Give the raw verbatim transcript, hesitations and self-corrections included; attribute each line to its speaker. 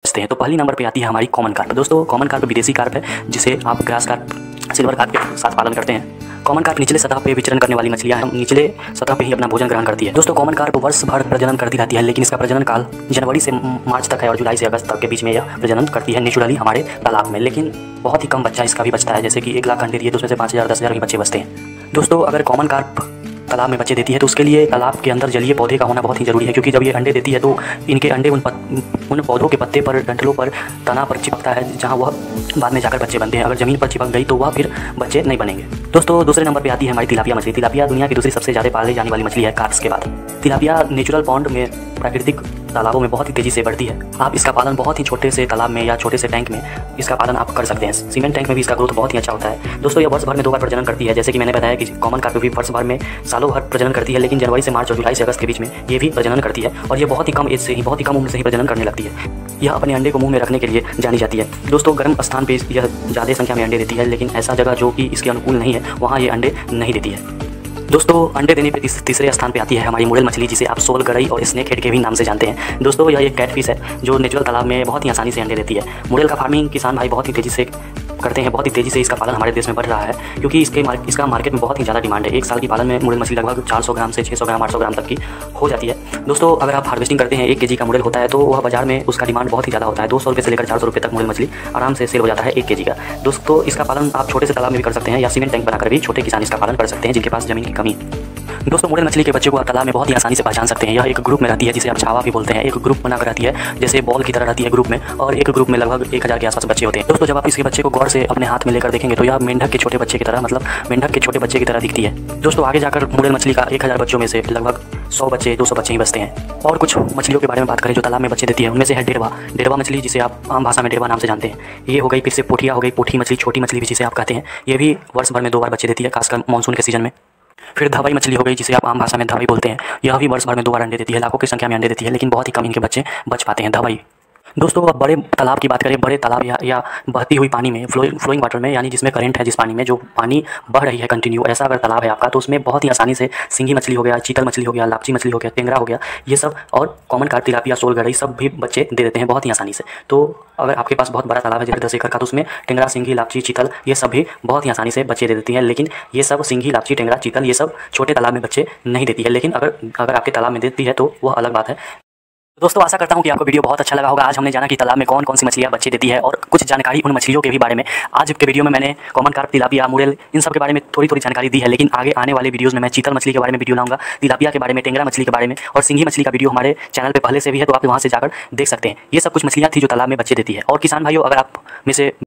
Speaker 1: बचते हैं। तो पहली नंबर पे आती है हमारी कॉमन कार्प। दोस्तों कॉमन कार्प विदेशी कार्प है जिसे आप ग्रास कार्प, सिल्वर कार्प के साथ पालन करते हैं। कॉमन कार्प निचले सतह पे विचरण करने वाली मछलियां हैं, निचले सतह पे ही अपना भोजन ग्रहण करती है। दोस्तों कॉमन कार्प वर्ष भर प्रजनन करती रहती है, लेकिन इसका प्रजनन काल जनवरी से मार्च तक है और जुलाई से अगस्त तक के बीच में यह प्रजनन करती है नेचुरली हमारे तालाब में। लेकिन बहुत ही कम बच्चा इसका भी बचता है, जैसे कि एक लाख अंडे दिए तो उसमें से पाँच हज़ार दस हज़ार के बच्चे बचते हैं। दोस्तों अगर कॉमन कार्प तालाब में बच्चे देती है तो उसके लिए तालाब के अंदर जलीय पौधे का होना बहुत ही ज़रूरी है, क्योंकि जब ये अंडे देती है तो इनके अंडे उन पत, उन पौधों के पत्ते पर, डंठलों पर, तना पर चिपकता है, जहां वह बाद में जाकर बच्चे बनते हैं। अगर ज़मीन पर चिपक गई तो वह फिर बच्चे नहीं बनेंगे। दोस्तों दूसरे नंबर पर आती है हमारी तिलापिया मछली। तिलापिया दुनिया की दूसरी सबसे ज़्यादा पाली जाने वाली मछली है कार्प्स के बाद। तिलापिया नेचुरल पॉन्ड में, प्राकृतिक तालाबों में बहुत ही तेज़ी से बढ़ती है। आप इसका पालन बहुत ही छोटे से तालाब में या छोटे से टैंक में इसका पालन आप कर सकते हैं। सीमेंट टैंक में भी इसका ग्रोथ बहुत ही अच्छा होता है। दोस्तों यह वर्ष भर में दो बार प्रजनन करती है, जैसे कि मैंने बताया कि कॉमन कार्प भी वर्ष भर में सालों भर प्रजनन करती है, लेकिन जनवरी से मार्च और जुलाई से अगस्त के बीच में ये भी प्रजनन करती है। और ये बहुत ही कम एज से ही, बहुत ही कम उम्र से ही प्रजनन करने लगती है। यह अपने अंडे को मुंह में रखने के लिए जानी जाती है। दोस्तों गर्म स्थान पर यह ज़्यादा संख्या में अंडे देती है, लेकिन ऐसा जगह जो कि इसके अनुकूल नहीं है वहाँ ये अंडे नहीं देती है। दोस्तों अंडे देने पे तीसरे स्थान पे आती है हमारी मुड़ेल मछली, जिसे आप सोल गरई और स्नेक हेड के भी नाम से जानते हैं। दोस्तों यह एक कैटफिश है जो नेचुरल तालाब में बहुत ही आसानी से अंडे देती है। मुड़ेल का फार्मिंग किसान भाई बहुत ही तेज़ी से करते हैं, बहुत ही तेज़ी से इसका पालन हमारे देश में बढ़ रहा है, क्योंकि इसके मार्क, इसका मार्केट में बहुत ही ज़्यादा डिमांड है। एक साल की पालन में मुड़ेल मछली लगभग चार सौ ग्राम से छः सौ ग्राम आठ सौ ग्राम तक की हो जाती है। दोस्तों अगर आप हार्वेस्टिंग करते हैं, एक केजी का मुड़ेल होता है तो वह बाजार में उसका डिमांड बहुत ही ज़्यादा होता है। दो सौ रुपये से लेकर चार सौ रुपये तक मुड़ेल मछली आराम से सेल हो जाता है एक केजी का। दोस्तों इसका पालन आप छोटे से तालाब में भी कर सकते हैं या सीमेंट टैंक बनाकर भी छोटे किसान इसका पालन कर सकते हैं जिनके पास ज़मीन की कमी। दोस्तों मुड़ेल मछली के बच्चे को आप तालाब में बहुत ही आसानी से पहचान सकते हैं। यह एक ग्रुप में रहती है जिसे आप छावा भी बोलते हैं। एक ग्रुप बनाकर रहती है, जैसे बॉल की तरह रहती है ग्रुप में, और एक ग्रुप में लगभग एक हज़ार के आसपास बच्चे होते हैं। दोस्तों जब आप इसके बच्चे को गौर से अपने हाथ में लेकर देखेंगे तो यह मेंढक के छोटे बच्चे की तरह, मतलब मेंढक के छोटे बच्चे की तरह दिखती है। दोस्तों आगे जाकर मुड़ेल मछली का एक हज़ार बच्चों में से लगभग सौ बच्चे दो सौ बच्चे ही बचते हैं। और कुछ मछलियों के बारे में बात करें जो तालाब में बच्चे देती है, उनमें से है डेढ़वा। डेढ़वा मछली जिसे आप आम भाषा में डेढ़वा नाम से जानते हैं, ये हो गई। फिर से पोठिया हो गई, पोठी मछली, छोटी मछली भी जिसे आप कहते हैं। ये भी वर्ष भर में दो बार बच्चे देती है, खासकर मानसून के सीजन में। फिर धवाई मछली हो गई जिसे आप आम भाषा में धवाई बोलते हैं। यह भी वर्ष भर में दो बार अंडे देती है, लाखों की संख्या में अंडे देती है, लेकिन बहुत ही कम इनके बच्चे बच पाते हैं। धवाई। दोस्तों अब बड़े तालाब की बात करें, बड़े तालाब या, या बहती हुई पानी में, फ्लो फ्लोइंग वाटर में, यानी जिसमें करंट है, जिस पानी में जो पानी बह रही है कंटिन्यू, ऐसा अगर तालाब है आपका तो उसमें बहुत ही आसानी से सिंगी मछली हो गया, चीतल मछली हो गया, लापची मछली हो गया, टेंगरा हो गया, ये सब, और कॉमन कार्प, तिलापिया, सोल गरई सब भी बच्चे दे देते हैं बहुत ही आसानी से। तो अगर आपके पास बहुत बड़ा तालाब है जैसे दस एकड़ का, तो उसमें टेंगरा, सिंगी, लापची, चीतल ये सब भी बहुत ही आसानी से बच्चे दे देती हैं। लेकिन ये सब सिंगी, लापची, टेंगरा, चीतल ये सब छोटे तालाब में बच्चे नहीं देती है, लेकिन अगर अगर आपके तालाब में देती है तो वह अलग बात है। दोस्तों आशा करता हूं कि आपको वीडियो बहुत अच्छा लगा होगा। आज हमने जाना कि तालाब में कौन कौन सी मछलियां बच्चे देती है और कुछ जानकारी उन मछलियों के भी बारे में। आज के वीडियो में मैंने कॉमन कार्प, तिलापिया, मुड़ेल इन सब के बारे में थोड़ी थोड़ी जानकारी दी है, लेकिन आगे आने वाले वीडियोज़ में मैं चीतल मछली के बारे में वीडियो लाऊंगा, तिलापिया के बारे में, टेंगरा मछली के बारे में, और सिंगी मछली का वीडियो हमारे चैनल पर पहले से भी है, तो आप वहाँ से जाकर देख सकते हैं। ये सब कुछ मछलियाँ थी जो तालाब में बच्चे देती है। और किसान भाइयों अगर आप में से